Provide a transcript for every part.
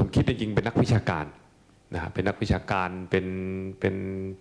มคิดจริงๆเป็นนักวิชาการนะฮะเป็นนักวิชาการเป็น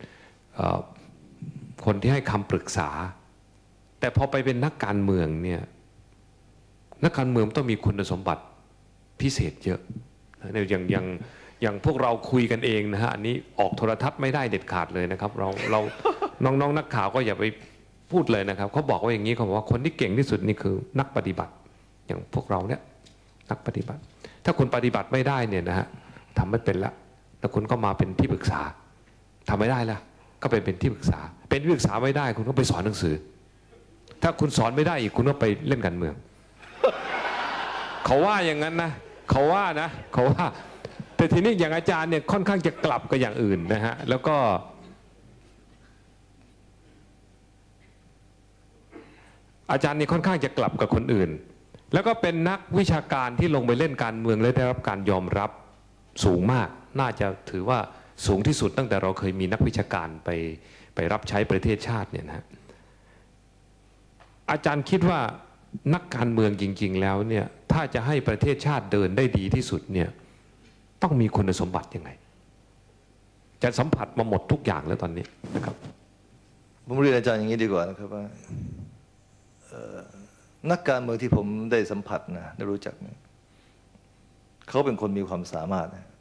คนที่ให้คำปรึกษาแต่พอไปเป็นนักการเมืองเนี่ยนักการเมืองต้องมีคุณสมบัติพิเศษเยอะอย่างพวกเราคุยกันเองนะฮะอันนี้ออกโทรทัศน์ไม่ได้เด็ดขาดเลยนะครับเราน้องนักข่าวก็อย่าไปพูดเลยนะครับเขาบอกว่าอย่างนี้เขาบอกว่าคนที่เก่งที่สุดนี่คือนักปฏิบัติอย่างพวกเราเนี่ยนักปฏิบัติถ้าคุณปฏิบัติไม่ได้เนี่ยนะฮะทำไม่เป็นละแล้วคุณก็มาเป็นที่ปรึกษาทำไม่ได้ละก็ไปเป็นที่ปรึกษาเป็นที่ปรึกษาไม่ได้คุณก็ไปสอนหนังสือถ้าคุณสอนไม่ได้อีกคุณก็ไปเล่นการเมืองเขาว่าอย่างนั้นนะเขาว่าแต่ทีนี้อย่างอาจารย์เนี่ยค่อนข้างจะกลับกับอย่างอื่นนะฮะแล้วก็อาจารย์นี่ค่อนข้างจะกลับกับคนอื่นแล้วก็เป็นนักวิชาการที่ลงไปเล่นการเมืองและได้รับการยอมรับสูงมากน่าจะถือว่าสูงที่สุดตั้งแต่เราเคยมีนักวิชาการไปรับใช้ประเทศชาติเนี่ยนะอาจารย์คิดว่านักการเมืองจริงๆแล้วเนี่ยถ้าจะให้ประเทศชาติเดินได้ดีที่สุดเนี่ยต้องมีคุณสมบัติยังไงจะสัมผัสมาหมดทุกอย่างแล้วตอนนี้นะครับผมเรียนอาจารย์อย่างนี้ดีกว่านะครับว่านักการเมืองที่ผมได้สัมผัสนะได้รู้จักเนี่ยเขาเป็นคนมีความสามารถนะ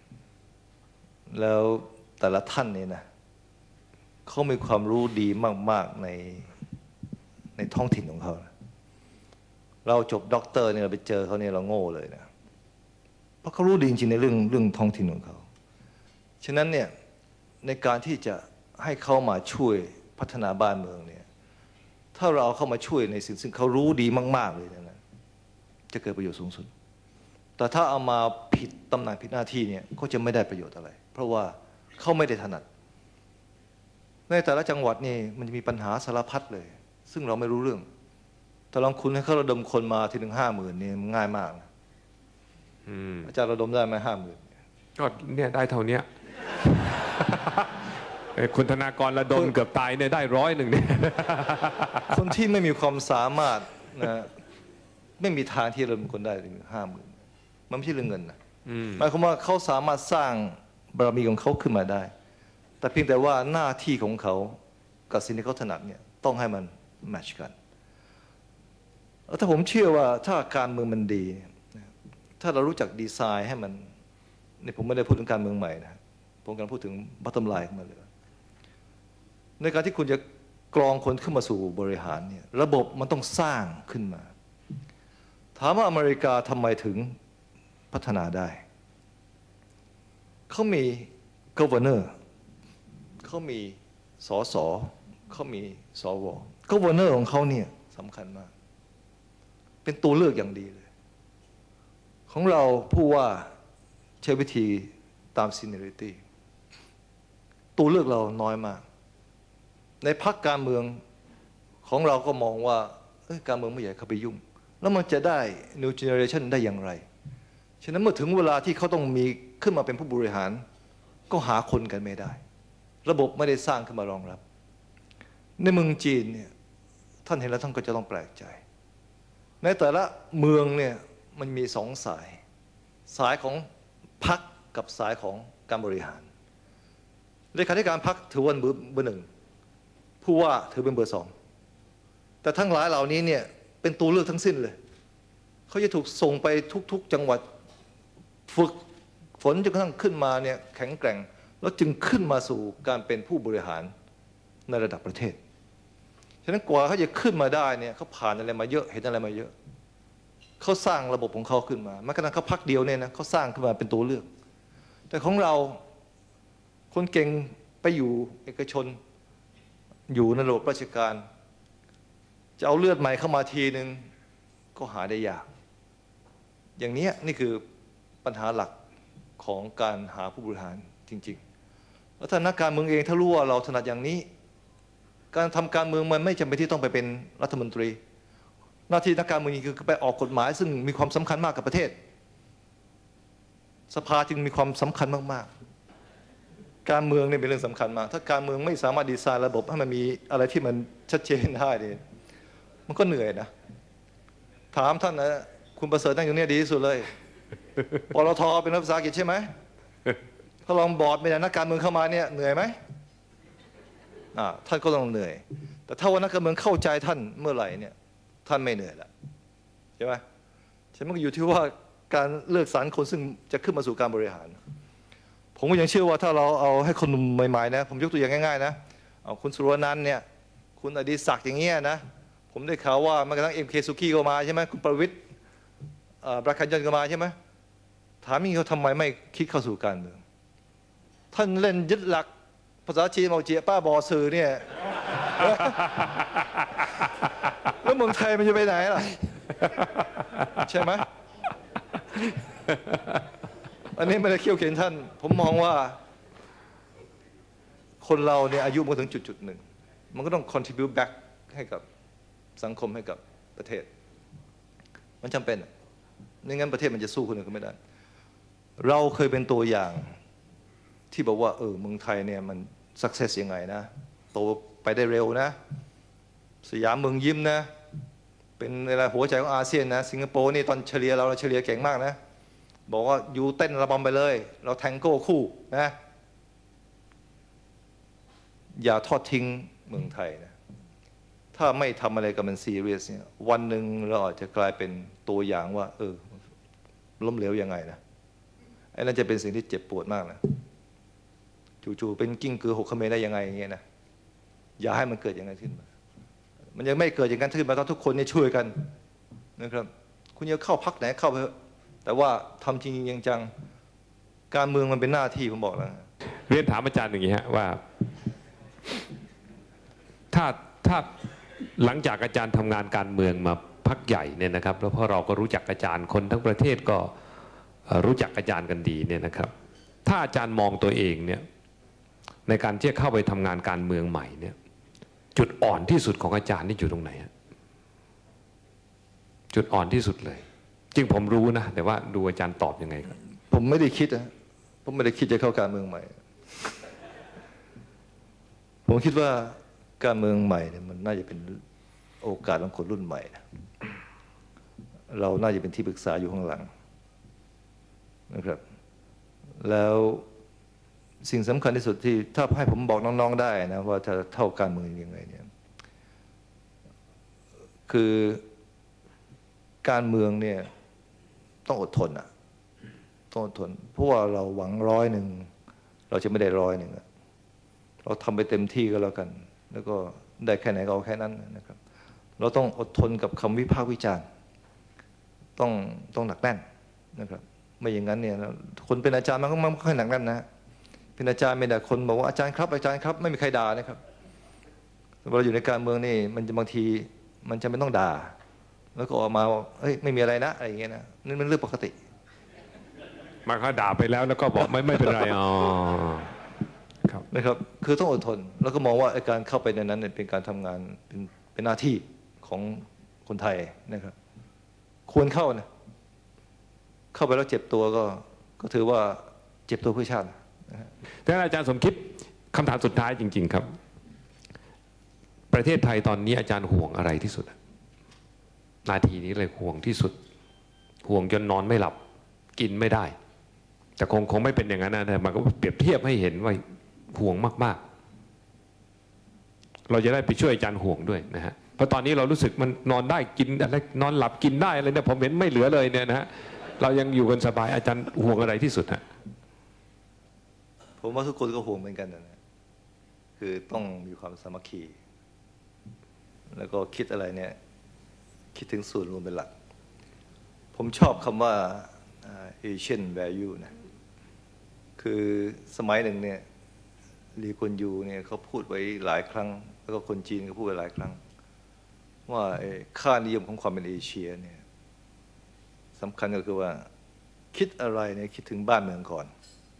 แล้วแต่ละท่านเนี่ยนะเขามีความรู้ดีมากๆในท้องถิ่นของเขานะเราจบด็อกเตอร์เนี่ยเราไปเจอเขาเนี่ยเราโง่เลยนะเพราะเขารู้ดีจริงๆในเรื่องท้องถิ่นของเขาฉะนั้นเนี่ยในการที่จะให้เขามาช่วยพัฒนาบ้านเมืองเนี่ยถ้าเราเอาเข้ามาช่วยในสิ่งซึ่งเขารู้ดีมากๆเลยนะจะเกิดประโยชน์สูงสุดแต่ถ้าเอามาผิดตำแหน่งผิดหน้าที่เนี่ยก็จะไม่ได้ประโยชน์อะไร เพราะว่าเขาไม่ได้ถนัดในแต่ละจังหวัดนี่มันจะมีปัญหาสารพัดเลยซึ่งเราไม่รู้เรื่องแต่ลองคุณให้เขาระดมคนมาทีหนึ่ง50,000นี่มันง่ายมากนะอาจารย์ระดมได้ไหม50,000ก็เนี่ยได้เท่านี้คุณธนากรระดมเกือบตายเนี่ยได้100เนี่ยคนที่ไม่มีความสามารถนะไม่มีทางที่ระดมคนได้ถึง50,000มันไม่ใช่เรื่องเงินนะหมายความว่าเขาสามารถสร้างบารมีของเขาขึ้นมาได้แต่เพียงแต่ว่าหน้าที่ของเขากับสิ่งที่เขาถนัดเนี่ยต้องให้มันแมทช์กันแล้วถ้าผมเชื่อว่าถ้าการเมืองมันดีถ้าเรารู้จักดีไซน์ให้มันนี่ผมไม่ได้พูดถึงการเมืองใหม่นะผมกำลังพูดถึงบัตตอมไลน์ขึ้นมาเลยในการที่คุณจะกรองคนขึ้นมาสู่บริหารเนี่ยระบบมันต้องสร้างขึ้นมาถามว่าอเมริกาทำไมถึงพัฒนาได้เขามี governor เขามีสสเขามีสว governor ของเขาเนี่ยสำคัญมากเป็นตัวเลือกอย่างดีเลยของเราผู้ว่าใช้วิธีตาม seniority ตัวเลือกเราน้อยมากในพรรคการเมืองของเราก็มองว่าการเมืองไม่ใหญ่เข้าไปยุ่งแล้วมันจะได้ new generation ได้อย่างไรฉะนั้นเมื่อถึงเวลาที่เขาต้องมีขึ้นมาเป็นผู้บริหารก็หาคนกันไม่ได้ระบบไม่ได้สร้างขึ้นมารองรับในเมืองจีนเนี่ยท่านเห็นแล้วท่านก็จะต้องแปลกใจในแต่ละเมืองเนี่ยมันมี2 สายของพรรคกับสายของการบริหารเลขาธิการพรรคถือว่าเบอร์ 1ผู้ว่าถือเป็นเบอร์ 2แต่ทั้งหลายเหล่านี้เนี่ยเป็นตัวเลือกทั้งสิ้นเลยเขาจะถูกส่งไปทุกๆจังหวัดฝึกฝนจนกระทั่งขึ้นมาเนี่ยแข็งแกร่งแล้วจึงขึ้นมาสู่การเป็นผู้บริหารในระดับประเทศฉะนั้นกว่าเขาจะขึ้นมาได้เนี่ยเขาผ่านอะไรมาเยอะเห็นอะไรมาเยอะเขาสร้างระบบของเขาขึ้นมาแม้กระทั่งเขาพรรคเดียวเนี่ยนะเขาสร้างขึ้นมาเป็นตัวเลือกแต่ของเราคนเก่งไปอยู่เอกชนอยู่ในระบบราชการจะเอาเลือดใหม่เข้ามาทีนึงก็หาได้ยากอย่างนี้นี่คือปัญหาหลักของการหาผู้บริหารจริงๆแล้วถ้านักการเมืองเองถ้ารู้ว่าเราถนัดอย่างนี้การทำการเมืองมันไม่จำเป็นที่ต้องไปเป็นรัฐมนตรีหน้าที่นักการเมืองคือไปออกกฎหมายซึ่งมีความสำคัญมากกับประเทศสภาจึงมีความสำคัญมากๆการเมืองเนี่ยเป็นเรื่องสำคัญมากถ้าการเมืองไม่สามารถดีไซน์ระบบให้มันมีอะไรที่มันชัดเจนได้เนี่ยมันก็เหนื่อยนะถามท่านนะคุณประเสริฐนั่งอยู่เนี่ยดีที่สุดเลยปตทเป็นรัฐภาษาอังกฤษใช่ไหมถ้าลองบอร์ดเป็นนักการเมืองเข้ามาเนี่ยเหนื่อยไหมท่านก็ต้องเหนื่อยแต่ถ้าว่านักการเมืองเข้าใจท่านเมื่อไหร่เนี่ยท่านไม่เหนื่อยละใช่ไหมฉะนั้นมันก็อยู่ที่ว่าการเลือกสรรคนซึ่งจะขึ้นมาสู่การบริหารผมก็ยังเชื่อว่าถ้าเราเอาให้คนหนุ่มใหม่ๆนะผมยกตัวอย่างง่ายๆนะเอาคุณสุรนันท์เนี่ยคุณอดิศักดิ์อย่างเงี้ยนะผมได้ข่าวว่าแม้กระทั่งMK Sukiก็มาใช่ไหมคุณประวิตรปราคันยนต์ก็มาใช่ไหมถามนี่เขาทำไมไม่คิดเข้าสู่การเมืองท่านเล่นยึดหลักภาษาจีนเอาเจียป้าบอสื่อเนี่ยแล้วเมืองไทยมันจะไปไหนล่ะใช่ไหมอันนี้ไม่ได้เคี่ยวเข็นท่านผมมองว่าคนเราเนี่ยอายุมาถึงจุดหนึ่งมันก็ต้อง contribute back ให้กับสังคมให้กับประเทศมันจำเป็นไม่งั้นประเทศมันจะสู้คนอื่นก็ไม่ได้เราเคยเป็นตัวอย่างที่บอกว่าเมืองไทยเนี่ยมัน success ยังไงนะโตไปได้เร็วนะสยามเมืองยิ้มนะเป็นอะไรหัวใจของอาเซียนนะสิงคโปร์นี่ตอนเฉลี่ยเราเฉลี่ยเก่งมากนะบอกว่าอยู่เต้นระบำไปเลยเราแทงโก้คู่นะอย่าทอดทิ้งเมืองไทยนะถ้าไม่ทำอะไรกับมันซีเรียสเนี่ยวันหนึ่งเราอาจจะกลายเป็นตัวอย่างว่าล้มเหลวยังไงนะไอ้นั่นจะเป็นสิ่งที่เจ็บปวดมากนะจู่ๆเป็นกิ้งกือหกเขมรได้ยังไงอย่างเงี้ยนะอย่าให้มันเกิดอย่างนั้นขึ้นมามันยังไม่เกิดอย่างนั้นขึ้นมาต้องทุกคนเนี่ยช่วยกันนะครับคุณจะเข้าพรรคไหนเข้าไปแต่ว่าทำจริงๆจังๆการเมืองมันเป็นหน้าที่ผมบอกแล้วเรียนถามอาจารย์อย่างนี้ฮะว่าถ้าหลังจากอาจารย์ทำงานการเมืองมาพักใหญ่เนี่ยนะครับแล้วพอเราก็รู้จักอาจารย์คนทั้งประเทศก็รู้จักอาจารย์กันดีเนี่ยนะครับถ้าอาจารย์มองตัวเองเนี่ยในการที่จะเข้าไปทำงานการเมืองใหม่เนี่ยจุดอ่อนที่สุดของอาจารย์นี่อยู่ตรงไหนจุดอ่อนที่สุดเลยจริงผมรู้นะแต่ว่าดูอาจารย์ตอบยังไงครับผมไม่ได้คิดนะผมไม่ได้คิดจะเข้าการเมืองใหม่ผมคิดว่าการเมืองใหม่เนี่ยมันน่าจะเป็นโอกาสของคนรุ่นใหม่นะเราน่าจะเป็นที่ปรึกษาอยู่ข้างหลังนะครับแล้วสิ่งสำคัญที่สุดที่ถ้าให้ผมบอกน้องๆได้นะว่าจะเท่าการเมืองยังไงเนี่ยคือการเมืองเนี่ยต้องอดทนต้องอดทนเพราะว่าเราหวัง100เราจะไม่ได้100เราทำไปเต็มที่ก็แล้วกันแล้วก็ได้แค่ไหนก็เอาแค่นั้นนะครับเราต้องอดทนกับคำวิพากษ์วิจารณ์ต้องหนักแน่นนะครับไม่อย่างนั้นเนี่ยคนเป็นอาจารย์มันก็ไม่ค่อยหนักแน่นนะเป็นอาจารย์ไม่ได้คนบอกว่าอาจารย์ครับอาจารย์ครับไม่มีใครด่านะครับเราอยู่ในการเมืองนี่มันจะบางทีมันจะไม่ต้องด่าแล้วก็ออกมาเฮ้ยไม่มีอะไรนะอะไรอย่างเงี้ยนะนั่นเป็นเรื่องปกติมาเขาด่าไปแล้วก็บอกไม่เป็นไรครับนะครับคือต้องอดทนแล้วก็มองว่าการเข้าไปในนั้นเป็นการทำงานเป็นหน้าที่ของคนไทยนะครับควรเข้านะเข้าไปแล้วเจ็บตัวก็ถือว่าเจ็บตัวเพื่อชาติแต่อาจารย์สมคิดคำถามสุดท้ายจริงๆครับประเทศไทยตอนนี้อาจารย์ห่วงอะไรที่สุดนาทีนี้เลยห่วงที่สุดห่วงจนนอนไม่หลับกินไม่ได้แต่คงไม่เป็นอย่างนั้นนะแต่มันก็เปรียบเทียบให้เห็นว่าห่วงมากๆเราจะได้ไปช่วยอาจารย์ห่วงด้วยนะฮะเพราะตอนนี้เรารู้สึกมันนอนได้กินอะไรนอนหลับกินได้อะไรเนี่ยผมเห็นไม่เหลือเลยเนี่ยนะฮะเรายังอยู่กันสบายอาจารย์ห่วงอะไรที่สุดฮะผมว่าทุกคนก็ห่วงเหมือนกันนะคือต้องมีความสามัคคีแล้วก็คิดอะไรเนี่ยคิดถึงส่วนรวมเป็นหลักผมชอบคำว่า Asian value นะคือสมัยหนึ่งเนี่ยลีกวนยูเนี่ยเขาพูดไว้หลายครั้งแล้วก็คนจีนก็พูดไว้หลายครั้งว่าค่านิยมของความเป็นเอเชียเนี่ยสำคัญก็คือว่าคิดอะไรเนี่ยคิดถึงบ้านเมืองก่อน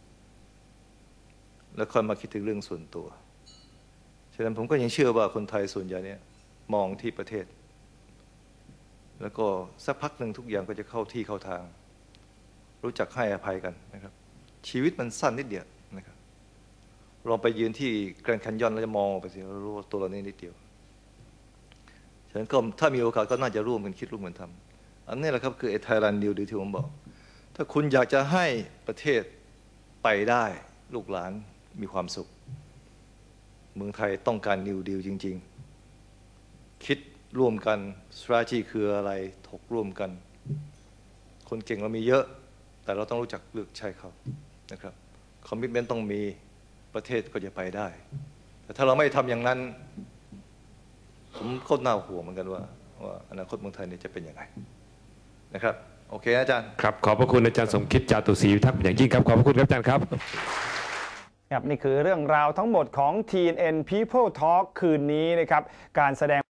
แล้วค่อยมาคิดถึงเรื่องส่วนตัวฉะนั้นผมก็ยังเชื่อว่าคนไทยส่วนใหญ่เนี่ยมองที่ประเทศแล้วก็สักพักหนึ่งทุกอย่างก็จะเข้าที่เข้าทางรู้จักให้อภัยกันนะครับชีวิตมันสั้นนิดเดียวนะครับลองไปยืนที่แกรนด์แคนยอนแล้วจะมองไปสิเรารู้ว่าตัวเรานี่นิดเดียวฉะนั้นก็ถ้ามีโอกาสก็น่าจะร่วมกันคิดร่วมกันทำอันนี้แหละครับคือไทยแลนด์นิวดีที่ผมบอกถ้าคุณอยากจะให้ประเทศไปได้ลูกหลานมีความสุขเมืองไทยต้องการ New Deal จริงๆคิดร่วมกัน strategy คืออะไรถกร่วมกันคนเก่งเรามีเยอะแต่เราต้องรู้จักเลือกใช้เขานะครับคอมมิชเมนต์ต้องมีประเทศก็จะไปได้แต่ถ้าเราไม่ทำอย่างนั้นผมก็น่าห่วงเหมือนกันว่าอนาคตเมืองไทยเนี่ยจะเป็นยังไงนะครับโอเคอาจารย์ครับขอบพระคุณอาจารย์สมคิดจาตุศรีพิทักษ์เป็นอย่างยิ่งครับขอบพระคุณครับอาจารย์ครับครับนี่คือเรื่องราวทั้งหมดของ TNN People Talk คืนนี้นะครับการแสดง